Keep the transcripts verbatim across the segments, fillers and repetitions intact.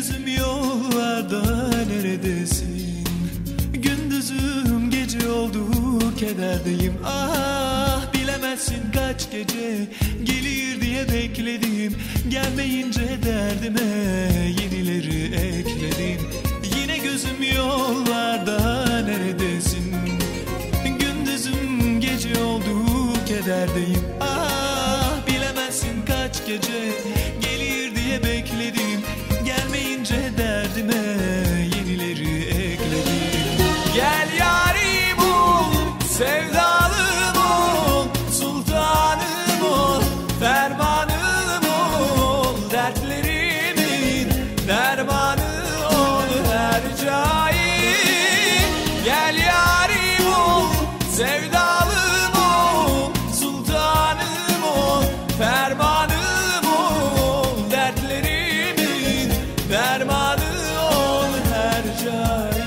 gözüm yollarda, neredesin? Gündüzüm gece oldu, kederdeyim. Ah, bilemezsin kaç gece gelir diye bekledim. Gelmeyince derdime yenileri ekledim. Yine gözüm yollarda, neredesin? Gündüzüm gece oldu, kederdeyim. Ah, bilemezsin kaç gece gelir diye bekledim. Gelmeyince derdime yenileri ekledim. Gel yarim ol, sevdalım ol, sultanım ol, fermanım ol, dertlerimin dermanı ol her cahil. Gel yarim ol, sevdalım ol, sultanım ol, fermanım ol, dertlerimin dermanı ol her cahil.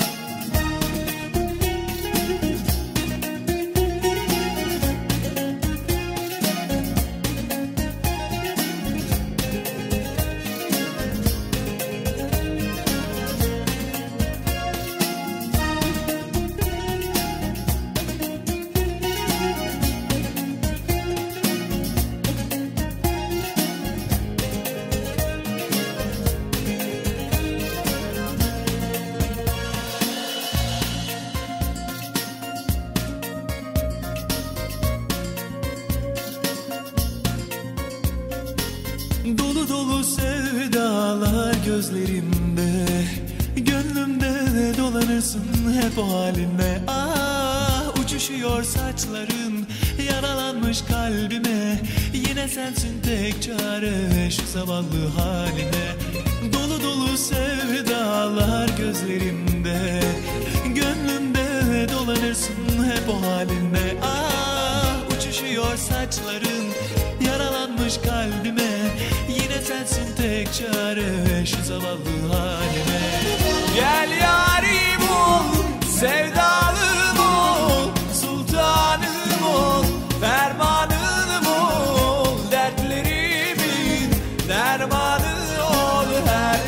Dolu dolu sevdalar gözlerimde, gönlümde dolanırsın hep o halinle. Ah, uçuşuyor saçların yaralanmış kalbime. Yine sensin tek çare şu zavallı haline. Dolu dolu sevdalar gözlerimde, gönlümde dolanırsın hep o halinle. Ah, uçuşuyor saçların yaralanmış kalbime. Yine sensin tek çare şu zavallı halime. Gel yarim ol, sevdalım ol, sultanım ol, fermanım ol, dertlerimin dermanı ol her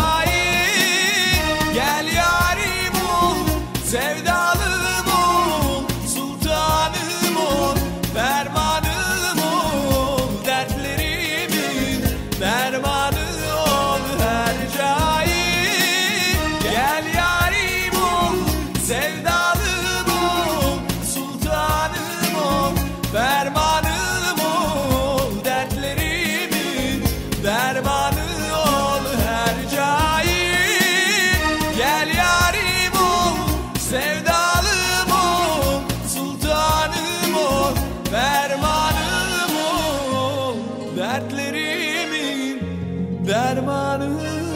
cahil. Gel yarim ol, sevdalım ol, sultanım ol, fermanım ol, dertlerimin dermanı ol her cahil. Gel yarim ol, sevdalım ol, sultanım ol, fermanım ol, dertlerimin dermanı ol her cahil. Gel yarim ol, sevdalım ol, sultanım ol, fermanım ol, dertlerimin dermanı